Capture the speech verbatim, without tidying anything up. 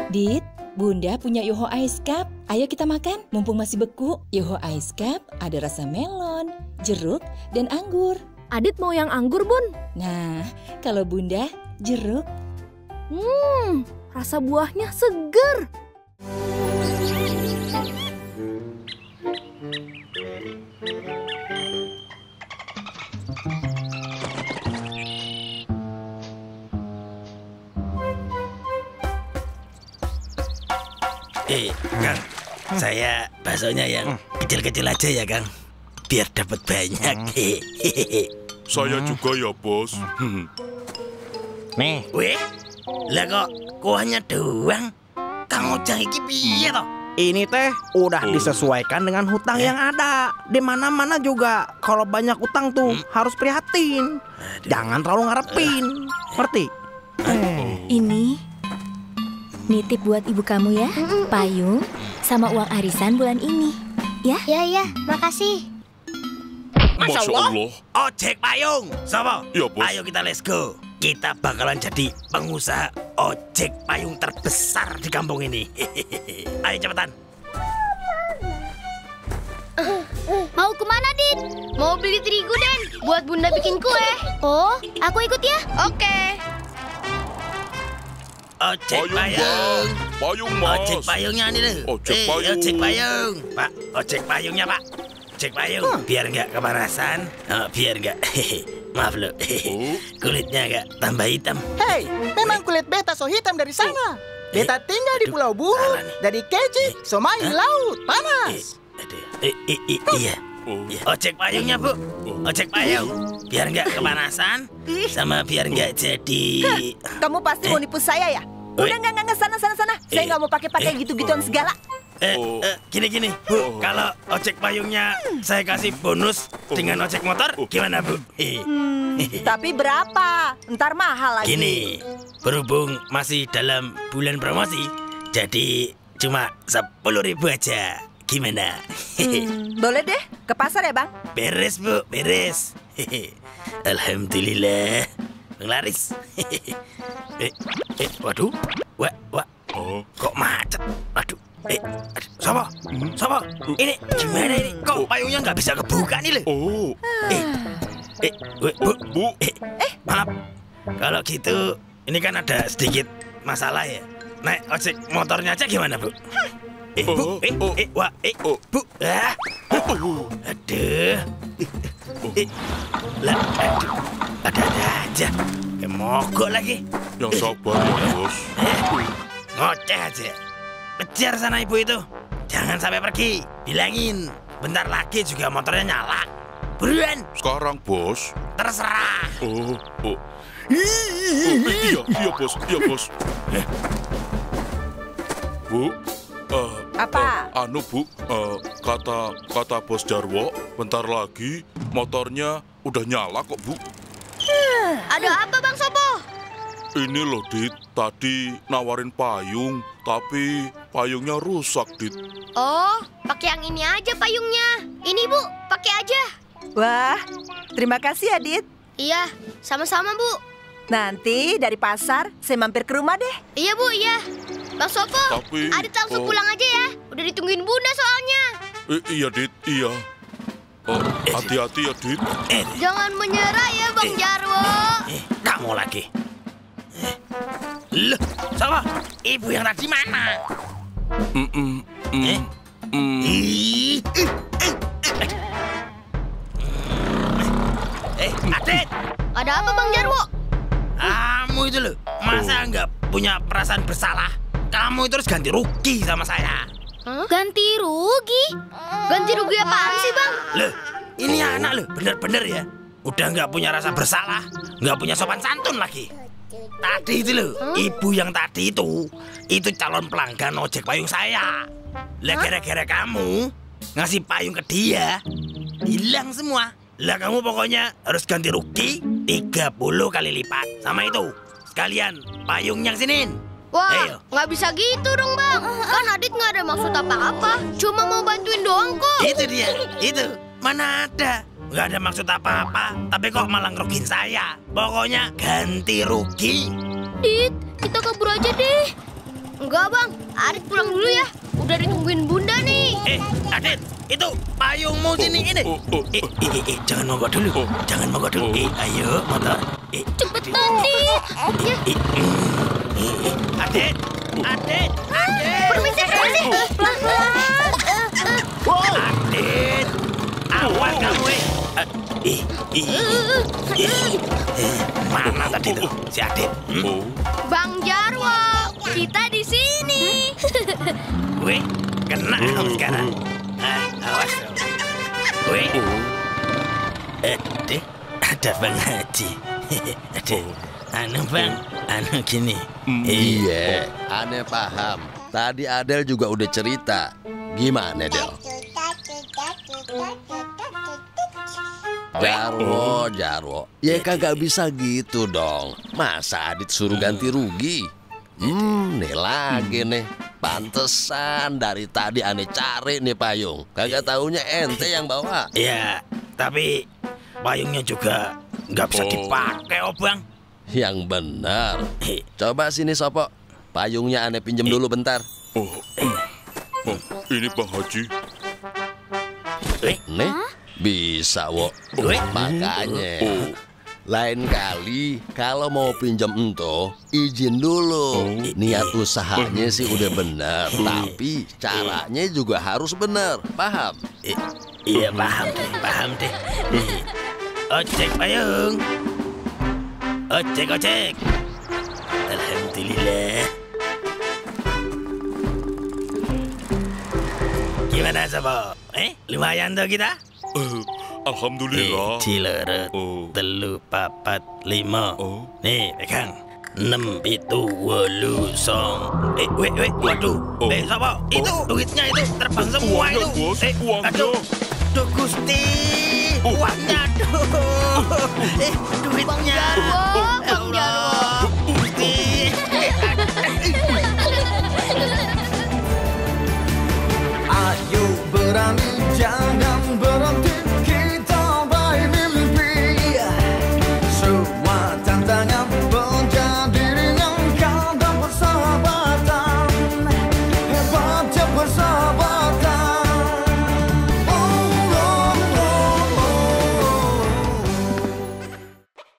Dit, Bunda punya Yoho Ice Cup. Ayo kita makan, mumpung masih beku. Yoho Ice Cup ada rasa melon, jeruk, dan anggur. Adit mau yang anggur, Bun. Nah, kalau Bunda, jeruk. Hmm, rasa buahnya seger. Eh, Kang, saya baksonya yang kecil-kecil aja ya, Kang. Biar dapat banyak. Saya juga ya, Bos. Nih. Weh, lah kok kuahnya doang? Kang Ojang iki piye toh? Ini teh udah disesuaikan dengan hutang yang ada. Di mana-mana juga kalau banyak utang tuh hmm. harus prihatin. Aduh. Jangan terlalu ngarepin. Ngerti? Eh. Ini nitip buat ibu kamu ya, payung sama uang arisan bulan ini. Ya? Ya, ya, makasih. Masya Allah. Ojek payung. Sama? Ya, Bos. Ayo kita let's go. Kita bakalan jadi pengusaha ojek payung terbesar di kampung ini. Ayo cepetan. Mau kemana, Dit? Mau beli terigu, Den. Buat Bunda bikin kue. Oh, aku ikut ya. Oke. Ojek payung, payung. Payung, Mas. Ojek payungnya nih loh. Ojek eh, payung. Ojek payung. Pak, ojek payungnya, Pak. Ojek payung. Hmm. Biar nggak kepanasan. Oh, biar nggak. Maaf loh. Oh. Kulitnya nggak tambah hitam. Hei, memang kulit beta so hitam dari sana. Beta eh, tinggal aduh, di Pulau Buru, dari Keji, eh, so main huh? laut, panas. Eh, aduh, eh, eh, eh, iya. Oh. Ojek payungnya, Bu. Ojek payung. Biar nggak kepanasan, sama biar nggak jadi... Kamu pasti eh? mau nipu saya ya? Udah nggak nggak sana sana sana. Saya nggak mau pakai-pakai eh? gitu-gituan segala. Eh, oh. eh, gini gini, Bu. Oh. Kalau ojek payungnya saya kasih bonus oh. dengan ojek motor, gimana, Bu? Hmm, tapi berapa? Ntar mahal lagi. Gini, berhubung masih dalam bulan promosi, jadi cuma sepuluh ribu aja. Gimana? Hmm, boleh deh, ke pasar ya, Bang? Beres, Bu, beres. Alhamdulillah, penglaris. eh, eh, waduh, wah, wah, oh. kok macet? Waduh, eh, sama, sama. Ini gimana ini? Kok payungnya nggak bisa kebuka nih, Le? Oh, eh, eh, Bu, Bu, eh, eh, maaf. Kalau gitu, ini kan ada sedikit masalah ya. Naik ojek motornya aja gimana, Bu? Eh, Bu, eh, eh, wah, eh, Bu, ah, aduh, eh, lah, aduh, ada-ada aja, kayak mogok lagi. Yang sabar ya, Bos. Eh, ngoceh aja, kejar sana ibu itu, jangan sampai pergi, bilangin, bentar lagi juga motornya nyala, buruan. Sekarang, Bos. Terserah. Oh, oh, oh iya, iya, Bos, iya, Bos. Eh. Bu. Uh, Apa? Uh, anu Bu, uh, kata kata Bos Jarwo, bentar lagi motornya udah nyala kok, Bu. Ada apa, Bang Sopo? Ini loh, Dit, tadi nawarin payung, tapi payungnya rusak, Dit. Oh, pakai yang ini aja payungnya. Ini, Bu, pakai aja. Wah, terima kasih ya, Dit. Iya, sama-sama, Bu. Nanti dari pasar saya mampir ke rumah deh. Iya, Bu, iya. Bang Sopo, Tapi, Adit langsung oh. pulang aja ya. Udah ditungguin Bunda soalnya. Eh, iya, Dit, iya. Hati-hati oh, ya, Dit. Eh, jangan menyerah ya, Bang eh, Jarwo. Eh, kamu lagi. Eh. Loh, sama ibu yang tadi mana? Mm -mm, mm, eh? Mm. Eh, eh, Adit. Ada apa, Bang Jarwo? Kamu itu loh, masa nggak oh. punya perasaan bersalah? Kamu itu harus ganti rugi sama saya. Huh? Ganti rugi? Ganti rugi apaan sih, Bang? Loh, ini oh. anak loh, bener-bener ya. Udah nggak punya rasa bersalah, nggak punya sopan santun lagi. Tadi itu loh, huh? ibu yang tadi itu, itu calon pelanggan ojek payung saya. Lah gara-gara kamu ngasih payung ke dia, hilang semua. Lah kamu pokoknya harus ganti rugi tiga puluh kali lipat. Sama itu, sekalian payungnya kesinin. Wah, nggak bisa gitu dong, Bang. Kan Adit nggak ada maksud apa-apa. Cuma mau bantuin doang kok. Itu dia, itu. Mana ada. Nggak ada maksud apa-apa. Tapi kok malah ngerugiin saya. Pokoknya ganti rugi. Dit, kita kabur aja deh. Enggak, Bang. Adit pulang dulu ya. Udah ditungguin Bunda nih. Eh, Adit, itu payungmu sini ini. Eh, eh, eh, eh, jangan mogok dulu. Jangan mogok dulu. Eh, ayo, motor. Eh, cepetan, Dit. Ya. Eh, eh, eh, Adit, Adit, Adit. Permisi, permisi. Pelan-pelan. Adit, awas kamu, eh. Eh, eh, eh, eh, mana tadi tuh si Adit? Hmm? Bang Jarwo, kita di sini. Weh, kena kamu sekarang. Ah, awas. Weh, Adit, ada Bang Haji. Adit, anu Bang, anu gini. Iya, aneh paham. Tadi Adel juga udah cerita. Gimana, Del? Jarwo, Jarwo. Ya kagak bisa gitu dong. Masa Adit suruh ganti rugi? Hmm, nih lagi nih. Pantesan dari tadi aneh cari nih payung. Kagak taunya ente yang bawa. Ya, tapi payungnya juga nggak bisa dipakai, oh Bang. Yang benar. Coba sini Sopo. Payungnya aneh pinjem dulu bentar. Oh, oh, ini Bang Haji. Nih, bisa, Wo. Makanya, lain kali kalau mau pinjam ento, izin dulu. Niat usahanya sih udah bener, tapi caranya juga harus bener. Paham? Iya, paham deh, paham deh. Ojek payung. Ojek, ojek. Alhamdulillah. Gimana, Sopo? Eh, lumayan tuh kita? Uh, Alhamdulillah. Eh, Cilerut, oh. Telu, papat, lima. Oh. Nih, pegang. Enam itu wolu song. Eh, weh, weh, waduh. Oh. Eh, Sopo? Itu duitnya itu terbang semua uangnya, itu. Bos, eh, uangnya. Aduh, duh Gusti. Oh. Uangnya, aduh. Eh, duitnya.